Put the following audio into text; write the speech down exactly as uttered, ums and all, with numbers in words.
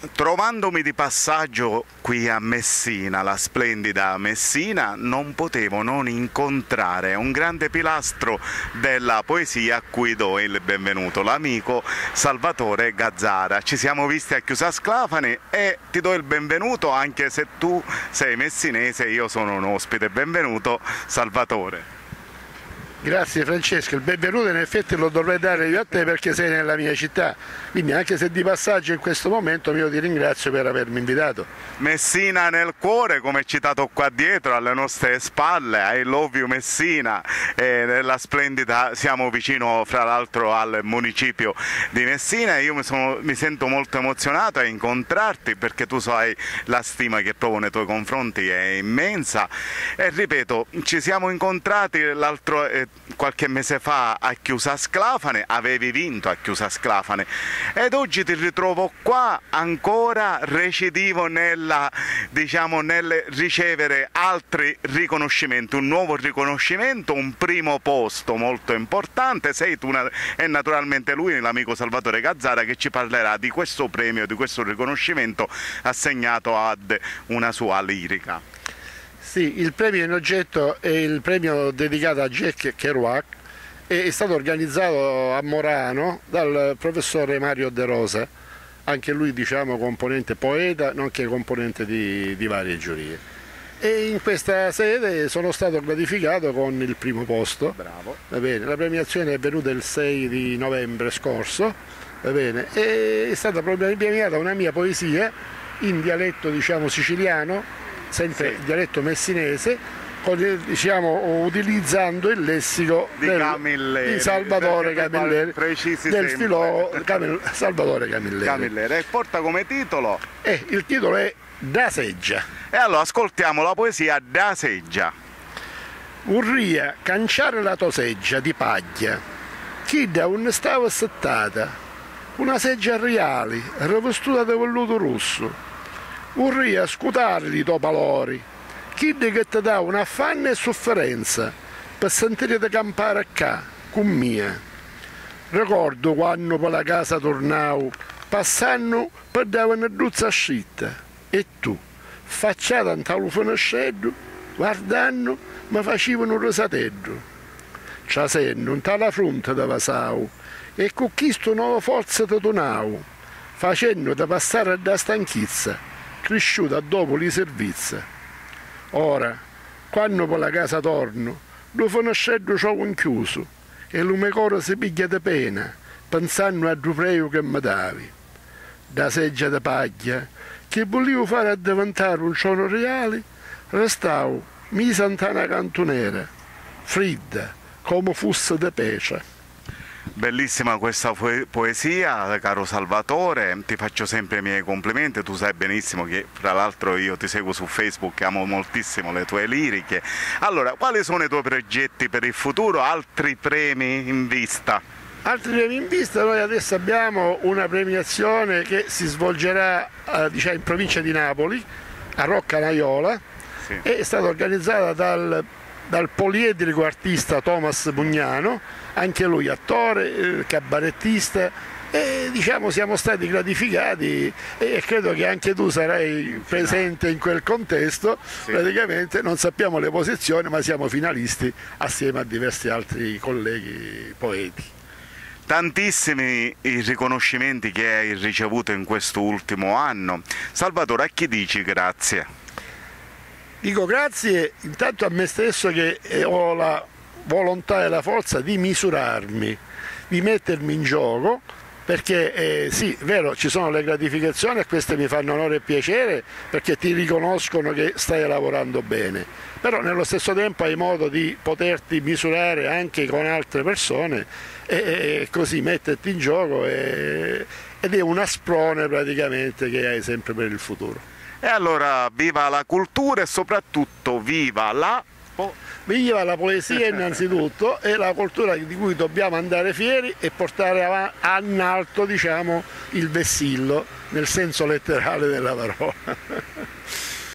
Trovandomi di passaggio qui a Messina, la splendida Messina, non potevo non incontrare un grande pilastro della poesia a cui do il benvenuto, l'amico Salvatore Gazzara. Ci siamo visti a Chiusasclafani e ti do il benvenuto anche se tu sei messinese, io sono un ospite. Benvenuto Salvatore. Grazie Francesco, il benvenuto in effetti lo dovrei dare io a te perché sei nella mia città, quindi anche se di passaggio in questo momento io ti ringrazio per avermi invitato. Messina nel cuore, come citato qua dietro alle nostre spalle, I love you Messina, e nella splendida, siamo vicino fra l'altro al municipio di Messina. Io mi, sono, mi sento molto emozionato a incontrarti perché tu sai la stima che provo nei tuoi confronti è immensa e ripeto, ci siamo incontrati l'altro eh, qualche mese fa a Chiusasclafani, avevi vinto a Chiusasclafani ed oggi ti ritrovo qua ancora recidivo nella, diciamo, nel ricevere altri riconoscimenti, un nuovo riconoscimento, un primo posto molto importante. Sei tu e naturalmente lui, l'amico Salvatore Gazzara, che ci parlerà di questo premio, di questo riconoscimento assegnato ad una sua lirica. Sì, il premio in oggetto è il premio dedicato a Jack Kerouac e è stato organizzato a Morano dal professore Mario De Rosa, anche lui diciamo componente poeta, nonché componente di, di varie giurie. E in questa sede sono stato gratificato con il primo posto. Bravo. Va bene, la premiazione è venuta il sei di novembre scorso, va bene, e è stata premiata una mia poesia in dialetto diciamo siciliano, sempre sì. Dialetto messinese, con, diciamo, utilizzando il lessico di, del, Camilleri, di Salvatore Camilleri, del filologo Camil Salvatore Camilleri. Camilleri. E porta come titolo? Eh, il titolo è Da Seggia. E allora ascoltiamo la poesia Da Seggia. Vorria canciare la tua seggia di paglia, chi da un stava settata, una seggia reale, rivestuta di velluto rosso. Vorrei scutare i tuoi valori, chi che ti dà un affanno e sofferenza per sentire di campare qua, con mia. Ricordo quando per la casa tornavo, passando per dare una duzza scitta, e tu, facciata in talo finestrello, guardando, mi facevano un rosatello. Trasendo in tale fronte da vasao, e con questo nuova forza ti donavo, facendo da passare da stanchezza, cresciuta dopo i servizi. Ora, quando per la casa torno, lo finestrello c'ho chiuso e il mio cuore si piglia di pena, pensando al rupreo che mi davi. Da seggia di paglia, che volevo fare a diventare un cielo reale, restavo misa in una cantonera, fredda, come fosse di pece. Bellissima questa poesia, caro Salvatore, ti faccio sempre i miei complimenti, tu sai benissimo che fra l'altro io ti seguo su Facebook, amo moltissimo le tue liriche. Allora, quali sono i tuoi progetti per il futuro, altri premi in vista? Altri premi in vista, noi adesso abbiamo una premiazione che si svolgerà eh, diciamo, in provincia di Napoli, a Rocca Naiola, sì. È stata organizzata dal, dal poliedrico artista Thomas Pugnano, anche lui attore, cabarettista, e diciamo siamo stati gratificati e credo che anche tu sarai presente in quel contesto, sì. Praticamente non sappiamo le posizioni ma siamo finalisti assieme a diversi altri colleghi poeti. Tantissimi i riconoscimenti che hai ricevuto in questo ultimo anno. Salvatore, a chi dici grazie? Dico grazie intanto a me stesso che ho la volontà e la forza di misurarmi, di mettermi in gioco, perché eh, sì, è vero, ci sono le gratificazioni e queste mi fanno onore e piacere perché ti riconoscono che stai lavorando bene, però nello stesso tempo hai modo di poterti misurare anche con altre persone e, e così metterti in gioco e, ed è un asprone praticamente che hai sempre per il futuro. E allora viva la cultura e soprattutto viva la Viva la poesia innanzitutto e la cultura di cui dobbiamo andare fieri e portare in alto diciamo, il vessillo nel senso letterale della parola.